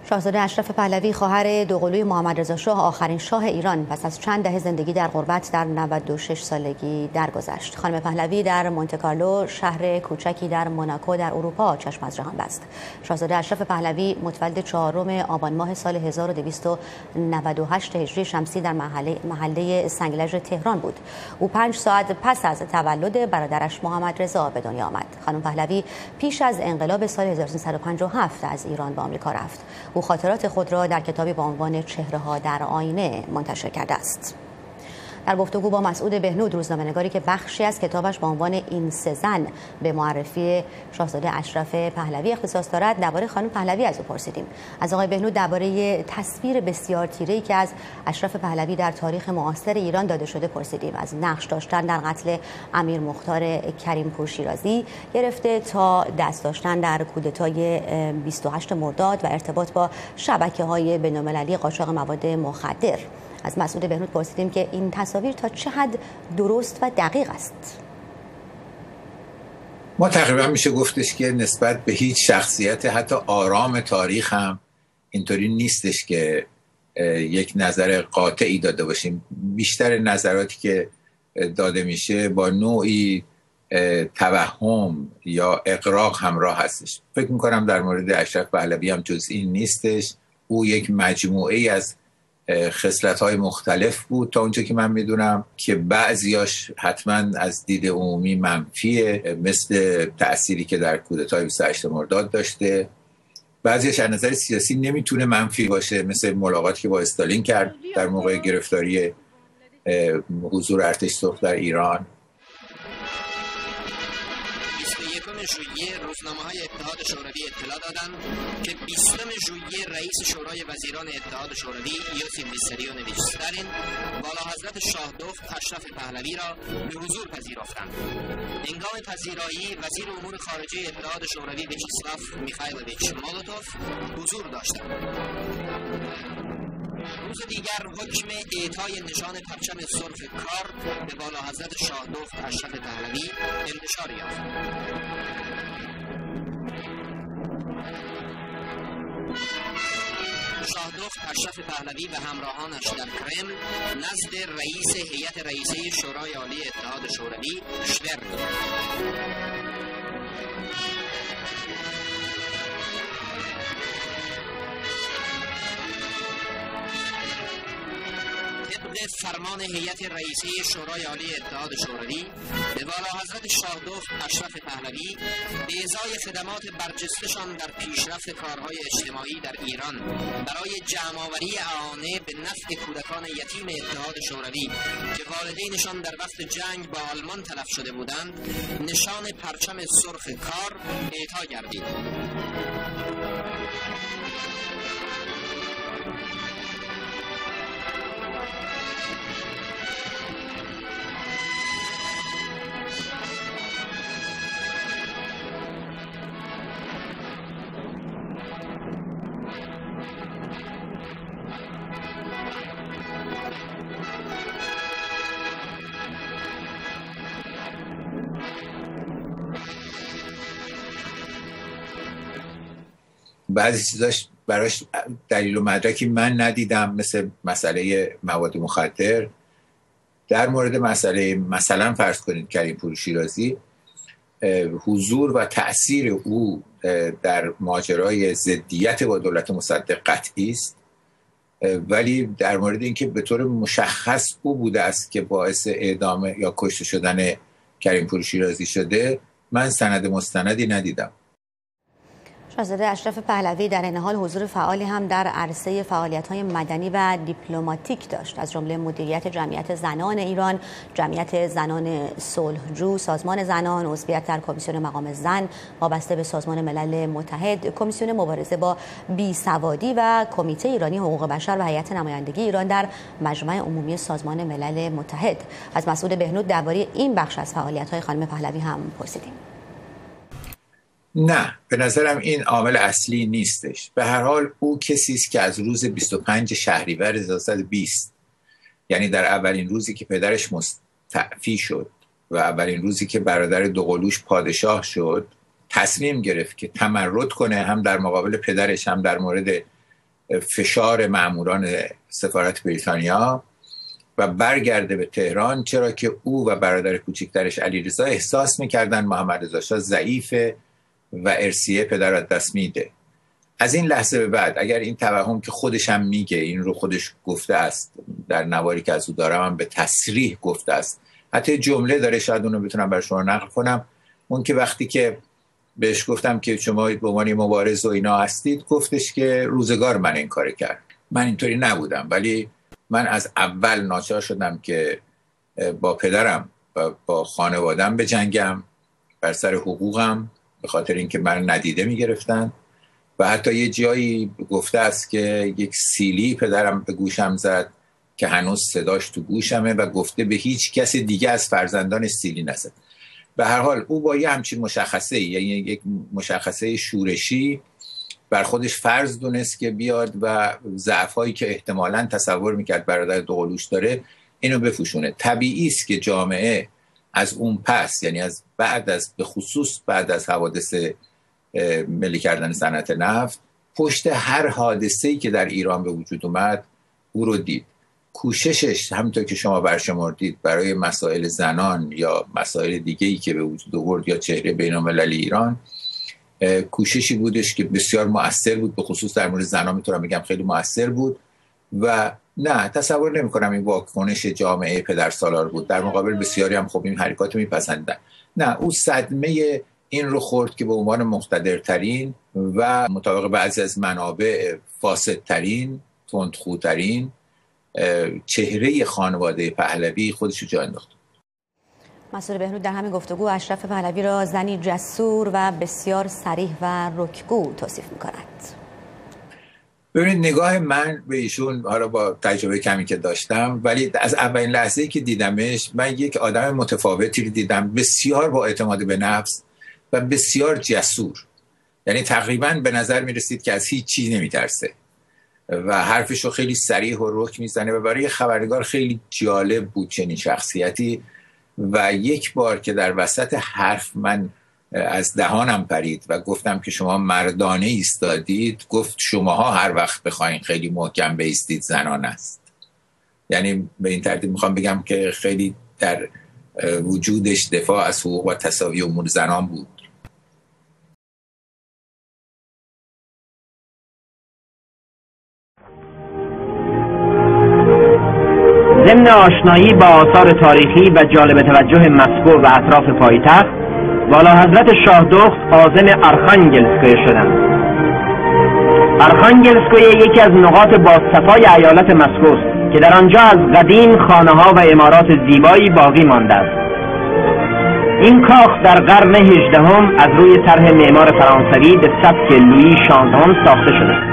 شاهزاده اشرف پهلوی خواهر دوقلوی محمد رضا شاه آخرین شاه ایران پس از چند دهه زندگی در غربت در 96 سالگی درگذشت. خانم پهلوی در مونته‌کارلو، شهر کوچکی در موناکو در اروپا، چشم از جهان بست. شاهزاده اشرف پهلوی متولد 4 آبان ماه سال 1298 هجری شمسی در محله سنگلج تهران بود. او 5 ساعت پس از تولد برادرش محمد رضا به دنیا آمد. خانم پهلوی پیش از انقلاب سال 1357 از ایران به آمریکا رفت. او خاطرات خود را در کتابی با عنوان چهره‌ها در آینه منتشر کرده است. در گفتگو با مسعود بهنود، روزنامه‌نگاری که بخشی از کتابش با عنوان این سه زن به معرفی شاهزاده اشرف پهلوی اختصاص دارد، درباره خانم پهلوی از او پرسیدیم. از آقای بهنود درباره تصویر بسیار تیره‌ای که از اشرف پهلوی در تاریخ معاصر ایران داده شده پرسیدیم. از نقش داشتن در قتل امیر مختار کریم‌پور شیرازی گرفته تا دست داشتن در کودتای 28 مرداد و ارتباط با شبکه‌های بین‌المللی قاچاق مواد مخدر. از مسعود بهنود پرسیدیم که این تصاویر تا چه حد درست و دقیق است. ما تقریبا میشه گفتش که نسبت به هیچ شخصیت حتی آرام تاریخ هم اینطوری نیستش که یک نظر قاطعی داده باشیم. بیشتر نظراتی که داده میشه با نوعی توهم یا اغراق همراه هستش. فکر میکنم در مورد اشرف پهلوی هم جز این نیستش. او یک مجموعه از خصلت‌های مختلف بود تا اونجا که من میدونم که بعضیاش حتما از دید عمومی منفیه، مثل تأثیری که در کودتای 28 مرداد داشته. بعضیاش از نظر سیاسی نمیتونه منفی باشه، مثل ملاقاتی که با استالین کرد در موقع گرفتاری حضور ارتش سرخ در ایران. ژوئیه روزنامه‌های اتحاد شوروی اطلاع دادند که 20 ژوئیه رئیس شورای وزیران اتحاد شوروی یوسیف ویساریونویچ استالین والا حضرت شاه دخت اشرف پهلوی را به حضور پذیرفتند. هنگام پذیرایی وزیر امور خارجه اتحاد شوروی ویاچسلاو میخائیلوویچ مولوتوف حضور داشتند. روز دیگر حکم اعطای نشان پرچم سرخ کار به والا حضرت شاه دخت اشرف پهلوی انتشار یافت. شاه دخت اشرف پهلوی و همراهانش در کرمل نزد رئیس هیئت رئیسه شورای عالی اتحاد شوروی شورن فرمان هیئت رئیسه شورای عالی اتحاد شوروی به والا حضرت شاه دخت اشرف پهلوی به ازای خدمات برجسته‌شان در پیشرفت کارهای اجتماعی در ایران برای جمع‌آوری اعانه به نفع کودکان یتیم اتحاد شوروی که والدینشان در وقت جنگ با آلمان تلف شده بودند نشان پرچم سرخ کار اعطا گردید. بعضی چیزاش براش دلیل و مدرکی من ندیدم، مثل مسئله مواد مخدر. در مورد مسئله مثلا فرض کنید کریم‌پور شیرازی، حضور و تأثیر او در ماجرای ضدیت با دولت مصدق قطعی است، ولی در مورد اینکه به طور مشخص او بوده است که باعث اعدام یا کشته شدن کریم‌پور شیرازی شده، من سند مستندی ندیدم. شاهزاده اشرف پهلوی در این حال حضور فعالی هم در عرصه فعالیت‌های مدنی و دیپلماتیک داشت، از جمله مدیریت جمعیت زنان ایران، جمعیت زنان صلحجو، سازمان زنان، عضویت در کمیسیون مقام زن وابسته به سازمان ملل متحد، کمیسیون مبارزه با بیسوادی و کمیته ایرانی حقوق بشر و هیئت نمایندگی ایران در مجمع عمومی سازمان ملل متحد. از مسعود بهنود درباره این بخش از فعالیت‌های خانم پهلوی هم پرسیدیم. نه، به نظرم این عامل اصلی نیستش. به هر حال او کسی است که از روز 25 شهریور 1320، یعنی در اولین روزی که پدرش مستعفی شد و اولین روزی که برادر دوقلوش پادشاه شد، تصمیم گرفت که تمرد کنه، هم در مقابل پدرش هم در مورد فشار ماموران سفارت بریتانیا و برگرده به تهران، چرا که او و برادر کوچکترش علیرضا احساس میکردن محمد رضا شاه ضعیفه و ارثیه پدر از دست میده. از این لحظه به بعد اگر این توهم که خودش هم میگه، این رو خودش گفته است، در نواری که از او دارم هم به تصریح گفته است، حتی جمله داره، شاید اونو بتونم برای شما نقل کنم، اون که وقتی که بهش گفتم که شما به عنوان مبارز و اینا هستید، گفتش که روزگار من این کار کرد. من اینطوری نبودم، ولی من از اول ناچار شدم که با پدرم و با خانوادم بجنگم بر سر حقوقم، به خاطر اینکه من ندیده میگرفتن. و حتی یه جایی گفته است که یک سیلی پدرم به گوشم زد که هنوز صداش تو گوشمه و گفته به هیچ کس دیگه از فرزندان سیلی نزد. به هر حال او با یه همچین مشخصه، یعنی یک مشخصه شورشی، بر خودش فرض دونست که بیاد و ضعف‌هایی که احتمالاً تصور میکرد برادر دوقلوش داره اینو بفوشونه. طبیعی است که جامعه از اون پس، یعنی از بعد از، به خصوص بعد از حوادث ملی کردن صنعت نفت، پشت هر حادثه‌ای که در ایران به وجود اومد او رو دید. کوششش همونطور که شما برشمردید برای مسائل زنان یا مسائل دیگه‌ای که به وجود آورد یا چهره بین‌المللی ایران، کوششی بودش که بسیار مؤثر بود، به خصوص در مورد زنان میتونم بگم خیلی مؤثر بود. و نه، تصور نمی‌کنم این واکنش جامعه پدرسالار بود. در مقابل بسیاری هم خب این حرکات رو میپسندن. نه، او صدمه این رو خورد که به عنوان مقتدرترین و مطابق بعضی از منابع فاسدترین، تندخوترین چهره خانواده پهلوی خودش رو جا انداخت. مسئول بهنود در همین گفتگو اشرف پهلوی را زنی جسور و بسیار صریح و رکگو توصیف می‌کند. ببینید، نگاه من به ایشون، حالا با تجربه کمی که داشتم، ولی از اولین لحظه‌ای که دیدمش، من یک آدم متفاوتی رو دیدم، بسیار با اعتماد به نفس و بسیار جسور. یعنی تقریباً به نظر می‌رسید که از هیچ چیز نمی‌ترسه و حرفش رو خیلی صریح و رک میزنه و برای خبرنگار خیلی جالب بود چنین شخصیتی. و یک بار که در وسط حرف من از دهانم پرید و گفتم که شما مردانه ایستادید، گفت شماها هر وقت بخواین خیلی محکم بایستید زنان است. یعنی به این ترتیب میخوام بگم که خیلی در وجودش دفاع از حقوق و تساوی امور زنان بود. ضمن آشنایی با آثار تاریخی و جالب توجه مسکو و اطراف پایتخت، والا حضرت شاه دخت عازم آرخانگلسکویه شدند. آرخانگلسکویه یکی از نقاط بازصفای ایالت مسکو است که در آنجا از قدیم خانه‌ها و عمارات زیبایی باقی مانده است. این کاخ در قرن 18 از روی طرح معمار فرانسوی به سبک لویی 16 ساخته شده است.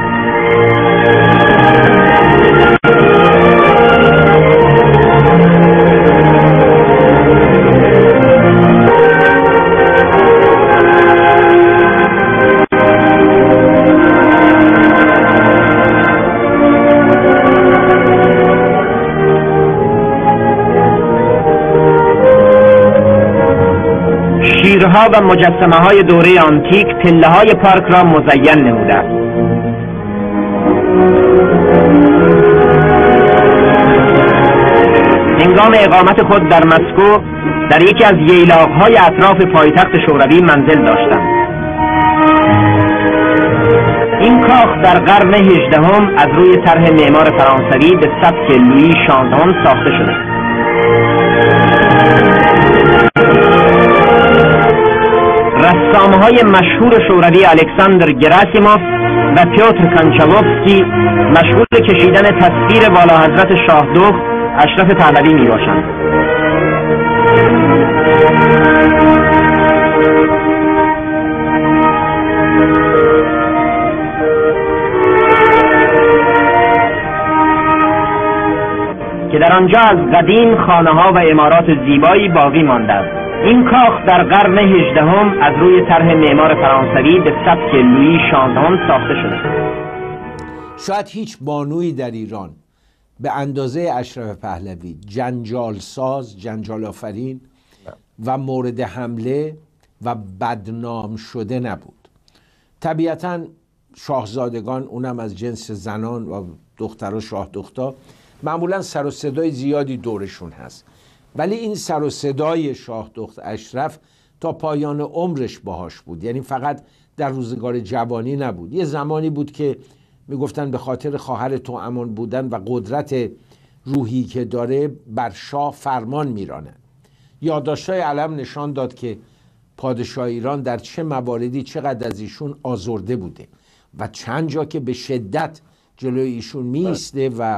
شیرها و مجسمه های دوره آنتیک پله های پارک را مزین نموده است. هنگام اقامت خود در مسکو در یکی از ییلاق های اطراف پایتخت شوروی منزل داشتند. این کاخ در قرن 18 از روی طرح معمار فرانسوی به سبک لویی 16 ساخته شده است. رسام‌های مشهور شوروی الکساندر گراسیموف و پیوتر کانچاوفسکی مشغول کشیدن تصویر والا حضرت شاه دخت اشرف پهلوی می‌باشند. که در آنجا از قدیم خانه‌ها و عمارات زیبایی باقی مانده است. این کاخ در قرن 18 از روی طرح معمار فرانسوی به سبک لویی 16 ساخته شده. شاید هیچ بانویی در ایران به اندازه اشرف پهلوی جنجال ساز، جنجال آفرین و مورد حمله و بدنام شده نبود. طبیعتاً شاهزادگان، اونم از جنس زنان و دخترها شاه دختر، معمولا سر و صدای زیادی دورشون هست، ولی این سر و صدای شاه دختر اشرف تا پایان عمرش باهاش بود. یعنی فقط در روزگار جوانی نبود، یه زمانی بود که میگفتن به خاطر خواهر توامان بودن و قدرت روحی که داره بر شاه فرمان میرانه. یادداشت‌های علم نشان داد که پادشاه ایران در چه مواردی چقدر از ایشون آزرده بوده و چند جا که به شدت جلوی ایشون میسته و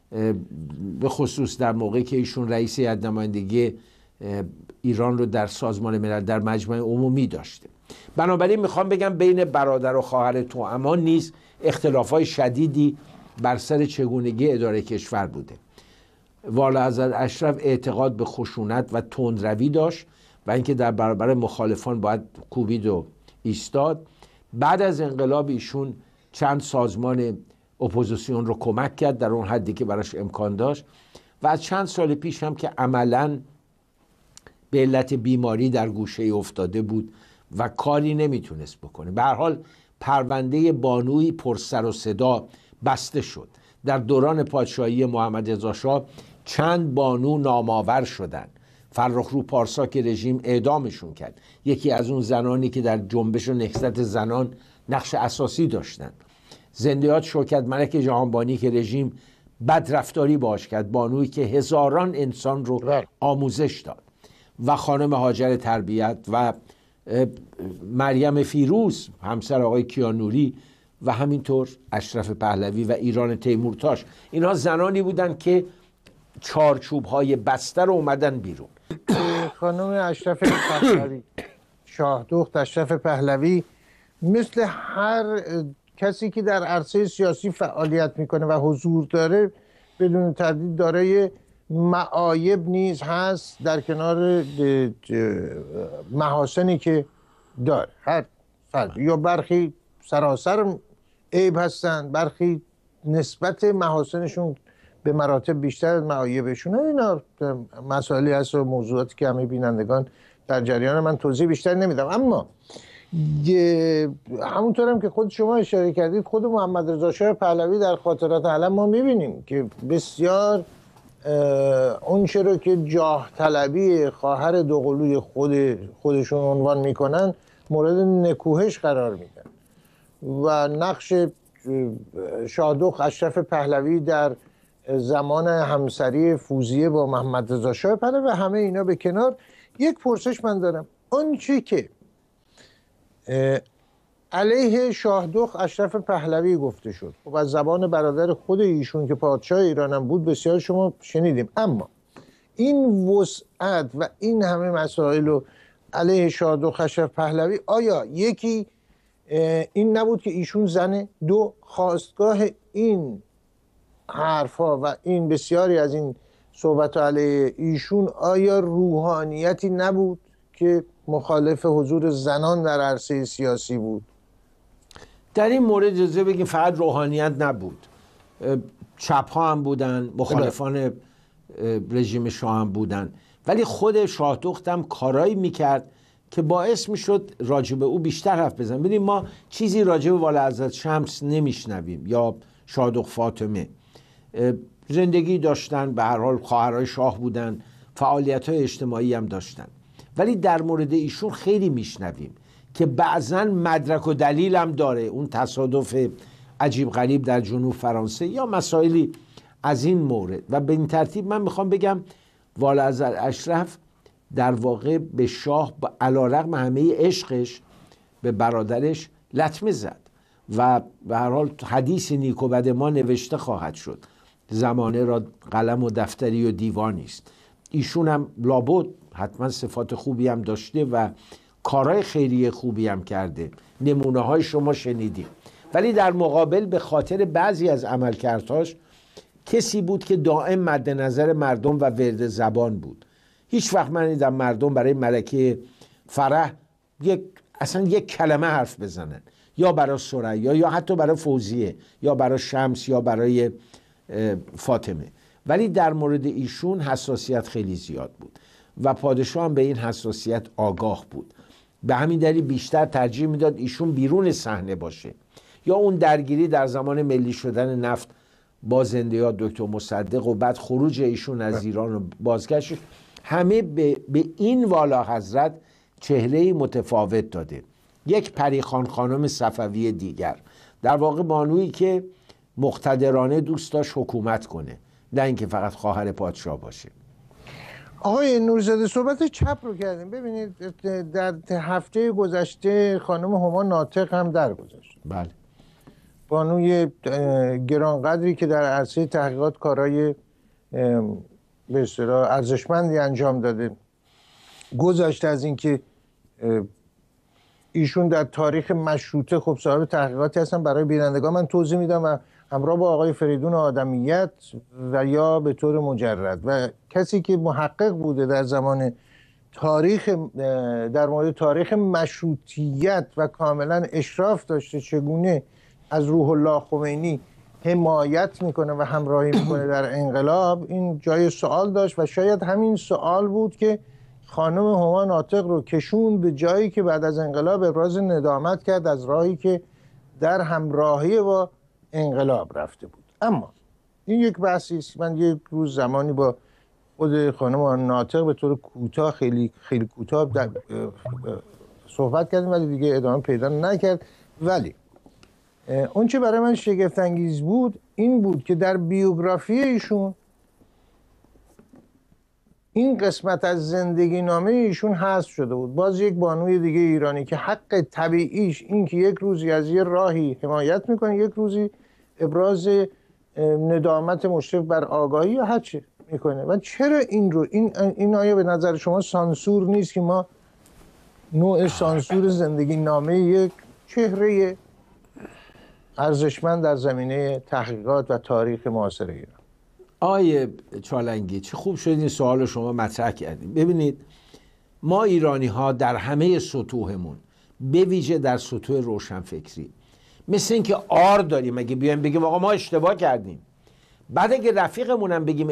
به خصوص در موقعی که ایشون رئیس هیئت نمایندگی ایران رو در سازمان ملل در مجمع عمومی داشته. بنابراین میخوام بگم بین برادر و خواهر توامان نیز اختلافات شدیدی بر سر چگونگی اداره کشور بوده. والاحضرت اشرف اعتقاد به خشونت و تندروی داشت و اینکه در برابر مخالفان باید کوبید و ایستاد. بعد از انقلاب ایشون چند سازمان اپوزیسیون رو کمک کرد در اون حدی که براش امکان داشت و از چند سال پیش هم که عملاً به علت بیماری در گوشه افتاده بود و کاری نمیتونست بکنه. به هر حال پرونده بانوی پر سر و صدا بسته شد. در دوران پادشاهی محمد رضا شاه چند بانو نامآور شدند. فرخرو پارسا که رژیم اعدامشون کرد، یکی از اون زنانی که در جنبش و نهضت زنان نقش اساسی داشتند. زندیات شوکت ملک جهانبانی که رژیم بدرفتاری باش کرد، بانویی که هزاران انسان رو آموزش داد، و خانم هاجر تربیت و مریم فیروز همسر آقای کیانوری و همینطور اشرف پهلوی و ایران تیمورتاش. اینها زنانی بودند که چارچوب‌های بسته رو اومدن بیرون. خانم اشرف پهلوی، شاه دختر اشرف پهلوی، مثل هر کسی که در عرصه سیاسی فعالیت میکنه و حضور داره، بدون تردید دارای معایب نیز هست در کنار محاسنی که داره. هر فرد یا برخی سراسر عیب هستن، برخی نسبت محاسنشون به مراتب بیشتر از معایبشون. اینا مسائلی هست و موضوعاتی که همه بینندگان در جریان، من توضیح بیشتر نمیدم. اما همونطور هم که خود شما اشاره کردید، خود محمد رضا شاه پهلوی در خاطرات علم ما میبینیم که بسیار اون چرا که جاه طلبی خواهر دوقلوی خودشون عنوان میکنن مورد نکوهش قرار میدن و نقش شاه اشرف پهلوی در زمان همسری فوزیه با محمد رضا شاه پهلوی و همه اینا به کنار، یک پرسش من دارم. آنچه که علیه شاه اشرف پهلوی گفته شد و از زبان برادر خود ایشون که پادشاه ایرانم بود بسیار شما شنیدیم، اما این وسعت و این همه مسائل رو علیه شاه اشرف پهلوی، آیا یکی این نبود که ایشون زنه؟ دو، خواستگاه این حرفا و این بسیاری از این صحبت علیه ایشون آیا روحانیتی نبود که مخالف حضور زنان در عرصه سیاسی بود؟ در این مورد اجازه بگیم فقط روحانیت نبود، چپ ها هم بودن، مخالفان رژیم شاه هم بودن، ولی خود شاه دخت هم کارایی میکرد که باعث میشد راجب او بیشتر حرف بزنیم. ببینید ما چیزی راجب والاحضرت شمس نمیشنویم یا شاه دخت فاطمه. زندگی داشتن، به هر حال خواهرای شاه بودن، فعالیت‌های اجتماعی هم داشتن، ولی در مورد ایشون خیلی میشنویم که بعضا مدرک و دلیل هم داره. اون تصادف عجیب غریب در جنوب فرانسه یا مسائلی از این مورد. و به این ترتیب من میخوام بگم والاحضرت اشرف در واقع به شاه علیرغم همه عشقش به برادرش لطمه زد و به هر حال حدیث نیک و بد ما نوشته خواهد شد. زمانه را قلم و دفتری و دیوانی است. ایشون هم لابد حتما صفات خوبی هم داشته و کارهای خیریه خوبی هم کرده، نمونه های شما شنیدیم، ولی در مقابل به خاطر بعضی از عملکردهاش کسی بود که دائم مد نظر مردم و ورد زبان بود. هیچ وقت من ندیدم مردم برای ملکه فرح اصلا یک کلمه حرف بزنن، یا برای ثریا یا حتی برای فوزیه یا برای شمس یا برای فاطمه، ولی در مورد ایشون حساسیت خیلی زیاد بود و پادشاه هم به این حساسیت آگاه بود. به همین دلیل بیشتر ترجیح میداد ایشون بیرون صحنه باشه یا اون درگیری در زمان ملی شدن نفت با زنده‌یاد دکتر مصدق و بعد خروج ایشون از ایران و بازگشت، همه به این والا حضرت چهره‌ای متفاوت داده. یک پریخان خانم صفوی دیگر، در واقع بانویی که مقتدرانه دوست داشت حکومت کنه، نه اینکه فقط خواهر پادشاه باشه. آقای نورزاده صحبت چپ رو کردیم. ببینید در هفته گذشته خانم هما ناطق هم درگذشت. بله. بانوی گرانقدری که در عرصه تحقیقات کارهای به اصطلاح ارزشمندی انجام داده، گذشته از اینکه ایشون در تاریخ مشروطه خب صاحب تحقیقاتی هستن، برای بینندگان من توضیح میدم و همراه با آقای فریدون آدمیت و یا به طور مجرد، و کسی که محقق بوده در زمان تاریخ در مورد تاریخ مشروطیت و کاملا اشراف داشته چگونه از روح الله خمینی حمایت میکنه و همراهی میکنه در انقلاب، این جای سوال داشت و شاید همین سوال بود که خانم هما ناطق رو کشون به جایی که بعد از انقلاب ابراز ندامت کرد از راهی که در همراهی با انقلاب رفته بود. اما این یک بحثی است. من یک روز زمانی با خود خانم ناطق به طور کوتاه، خیلی کوتاه صحبت کردیم ولی دیگه ادامه پیدا نکرد. ولی اون چه برای من شگفت انگیز بود این بود که در بیوگرافی ایشون این قسمت از زندگی نامه ایشون حذف شده بود. باز یک بانوی دیگه ایرانی که حق طبیعیش این که یک روزی از یه راهی حمایت میکنه، یک روزی ابراز ندامت مشرف بر آگاهی یا هر چی میکنه. و چرا این رو این آیا به نظر شما سانسور نیست که ما نوع سانسور زندگی نامه یک چهره ارزشمند در زمینه تحقیقات و تاریخ معاصر ایران؟ آیه چالنگی چه خوب شد این سوال شما مطرح کردیم. ببینید ما ایرانی ها در همه سطوحمون، به ویژه در سطوح روشنفکری، مثل اینکه آر داریم. اگه بیایم بگیم آقا ما اشتباه کردیم، بعد اگه رفیقمونم بگیم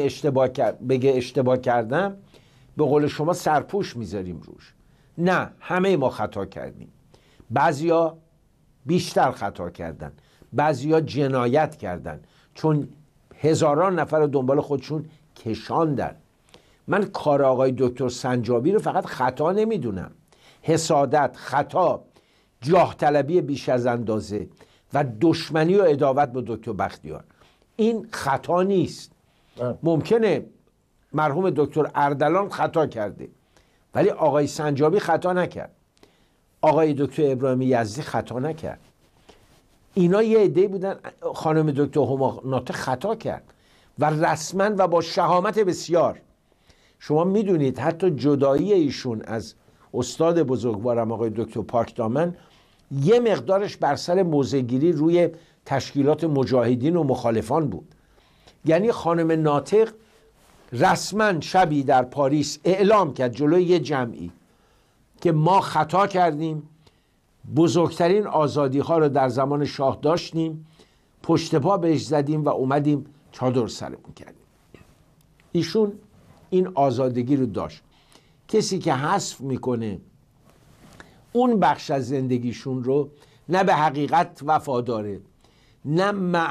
اشتباه کردم، به قول شما سرپوش میذاریم روش. نه، همه ما خطا کردیم. بعضیا بیشتر خطا کردن، بعضیا جنایت کردن، چون هزاران نفر رو دنبال خودشون کشاندن. من کار آقای دکتر سنجابی رو فقط خطا نمیدونم، حسادت، خطا، جاه طلبی بیش از اندازه و دشمنی و عداوت با دکتر بختیار، این خطا نیست. ممکنه مرحوم دکتر اردلان خطا کرده ولی آقای سنجابی خطا نکرد، آقای دکتر ابراهیم یزدی خطا نکرد. اینا یه عده‌ای بودن. خانم دکتر هما ناطق خطا کرد و رسما و با شهامت بسیار. شما میدونید حتی جدایی ایشون از استاد بزرگوارم آقای دکتر پاکدامن یه مقدارش بر سر موضع‌گیری روی تشکیلات مجاهدین و مخالفان بود. یعنی خانم ناطق رسما شبی در پاریس اعلام کرد جلوی یه جمعی که ما خطا کردیم، بزرگترین آزادی ها رو در زمان شاه داشتیم، پشت پا بهش زدیم و اومدیم چادر سرمون کردیم. ایشون این آزادگی رو داشت. کسی که حذف میکنه اون بخش از زندگیشون رو، نه به حقیقت وفاداره، نه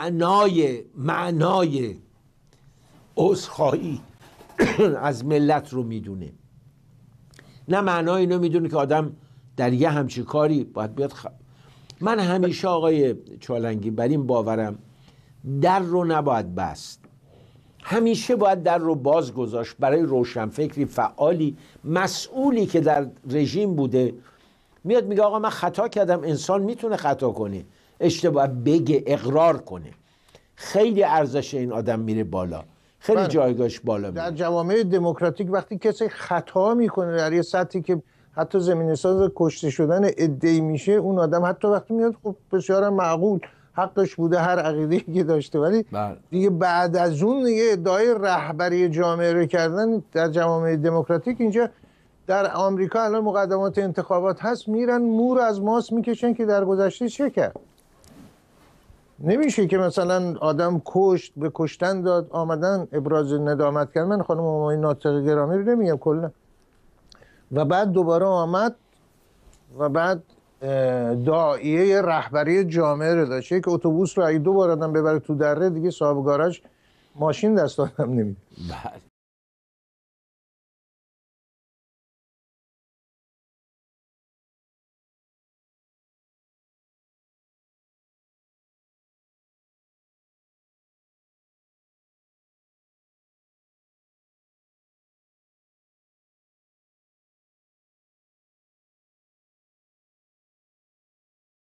معنای عذرخواهی از ملت رو میدونه، نه معنای اینو میدونه که آدم در یه همچی کاری باید بیاد من همیشه آقای چالنگی بر این باورم در رو نباید بست، همیشه باید در رو باز گذاشت برای روشنفکری فعالی مسئولی که در رژیم بوده. میاد میگه آقا من خطا کردم. انسان میتونه خطا کنه، اشتباه بگه، اقرار کنه. خیلی ارزش این آدم میره بالا، خیلی جایگاهش بالا میره. در جوامع دموکراتیک وقتی کسی خطا میکنه در یه سطحی که حتی زمینه ساز کشته شدن عده‌ای میشه، اون آدم حتی وقتی میاد خب بسیار معقول حقش بوده هر عقیده‌ای که داشته، ولی دیگه بعد از اون دیگه ادعای رهبری جامعه رو کردن در جوامع دموکراتیک، اینجا در آمریکا الان مقدمات انتخابات هست، میرن مور از ماست میکشن که در گذشته چه کرد. نمیشه که مثلا آدم کشت، به کشتن داد، آمدن ابراز ندامت کردن. من خانم همای ناطق گرامی رو نمیگم کلا، و بعد دوباره آمد و بعد داعیه رهبری جامعه رو داشته که اتوبوس رو اگه 2 بار آدم ببره تو دره دیگه صاحب گاراژ ماشین دست آدم نمیده.